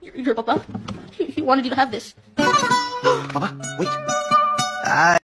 Here, Papa. He wanted you to have this. Papa, wait.